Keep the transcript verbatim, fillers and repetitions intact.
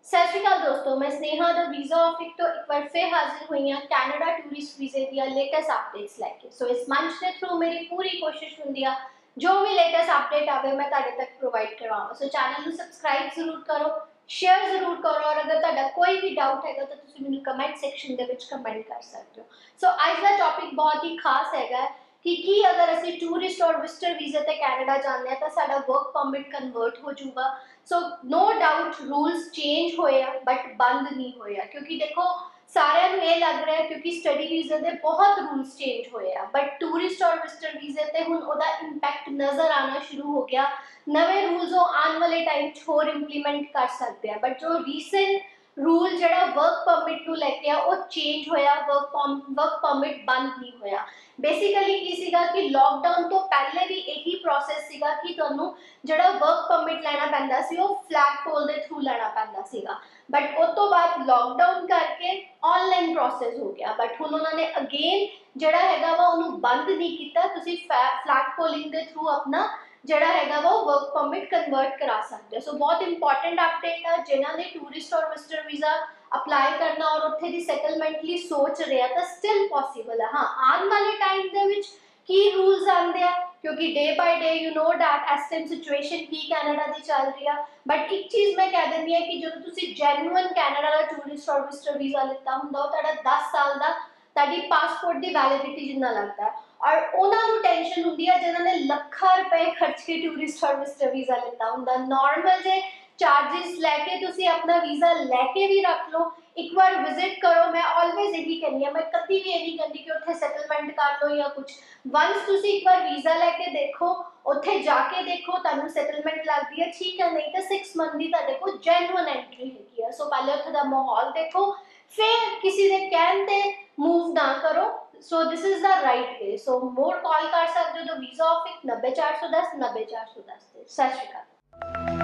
सत श्री अकाल दोस्तों, मैं स्नेहा द वीज़ा ऑफिस तो एक बार फिर हाजिर हुई हाँ कैनेडा टूरिस्ट वीजे दी लेटेस्ट अपडेट्स लैके। सो इस मंच के थ्रू मेरी पूरी कोशिश होंगी है जो भी लेटेस्ट अपडेट आवे मैं तुहाडे तक प्रोवाइड करवावां। सो चैनल को सबसक्राइब जरूर करो, शेयर जरूर करो और अगर तुहाडा कोई भी डाउट है तो तुसीं मैनूं कमेंट सैक्शन दे विच कमेंट कर सकते हो। सो अज का टॉपिक बहुत ही खास है कि की अगर असी टूरिस्ट और विजिटर वीजे ते कैनेडा जाते हैं तो साडा वर्क परमिट कन्वर्ट हो जाऊगा। So no doubt rules change होए बट बंद नहीं होया, क्योंकि देखो सारिਆਂ ਨੂੰ ਇਹ ਲੱਗ ਰਿਹਾ क्योंकि स्टडी वीजे ਦੇ बहुत रूल्स चेंज होए आ बट टूरिस्ट और विजिटर वीजे ਤੇ ਹੁਣ ਉਹਦਾ ਇੰਪੈਕਟ ਨਜ਼ਰ ਆਣਾ ਸ਼ੁਰੂ ਹੋ ਗਿਆ। ਨਵੇਂ रूल्स ਉਹ ਆਉਣ ਵਾਲੇ ਟਾਈਮ 'ਚ ਹੋਰ ਇੰਪਲੀਮੈਂਟ ਕਰ ਸਕਦੇ ਆ बट जो रीसेंट रूल जड़ा वर्क परमिट ਨੂੰ ਲੈ ਕੇ ਆ ਉਹ चेंज होया, वर्क वर्क परमिट बंद नहीं होया। बेसिकली की सीगा कि लॉकडाउन तो पहले भी यही प्रोसेस सीगा कि तुहानू जड़ा वर्क परमिट लेना पैंदा सी वो फ्लैग पोल दे थ्रू लेना पैंदा सीगा बट उस तो बाद लॉकडाउन करके ऑनलाइन प्रोसेस हो गया। बट हुण उन्होंने अगेन जड़ा हैगा वा उन्होंने बंद नहीं किया, तुसीं फ्लैग पोलिंग दे थ्रू अपना जड़ा हैगा वो वर्क परमिट कन्वर्ट करा सकते हो। सो बहुत इंपॉर्टेंट अपडेट है जिन्होंने टूरिस्ट और विजिटर वीज़ा अप्लाई करना और उत्थे दी सैटलमेंट लिए सोच रहे हैं तो स्टिल पॉसिबल है। हाँ, आने वाले टाइम दे विच की रूल्स आंदे आ क्योंकि day by day you know that इस टाइम सिचुएशन की कैनेडा दी चल रही है। बट एक चीज़ मैं कह देनी है कि जो तुसीं जेन्युइन कैनेडा का टूरिस्ट और विजिटर वीज़ा लिता हुंदा वो तुहाडा दस साल का ताड़ी पासपोर्ट की वैलिडिटी जिन्ना लगता है और उन्होंने टेंशन होंगी है जिन्होंने लखा रुपए खर्च के टूरिस्ट और विजिटर वीज़ा लिता होंदा। नॉर्मल जे चार्जिस लैके तुसीं अपना वीज़ा लैके भी रख लो, एक बार विजिट करो। मैं ऑलवेज यही कहनी है, मैं कभी भी यही कहती कि उत्थे सैटलमेंट कर लो या कुछ। वंस तुसीं एक बार वीज़ा लैके देखो, उत्थे जाके देखो, तुहानूं सैटलमेंट लगती है ठीक है, नहीं तो सिक्स मंथ की तुहाडे कोल जेन्युइन एंट्री हैगी है। सो पहले उत्थे दा माहौल देखो, फिर किसी दे कहण ते मूव ना करो। So this is the right way. So more call कर सकते हो तो वीज़ा ऑफिस नब्बे चार सौ दस नब्बे चार सौ दस। सत श्री अकाल।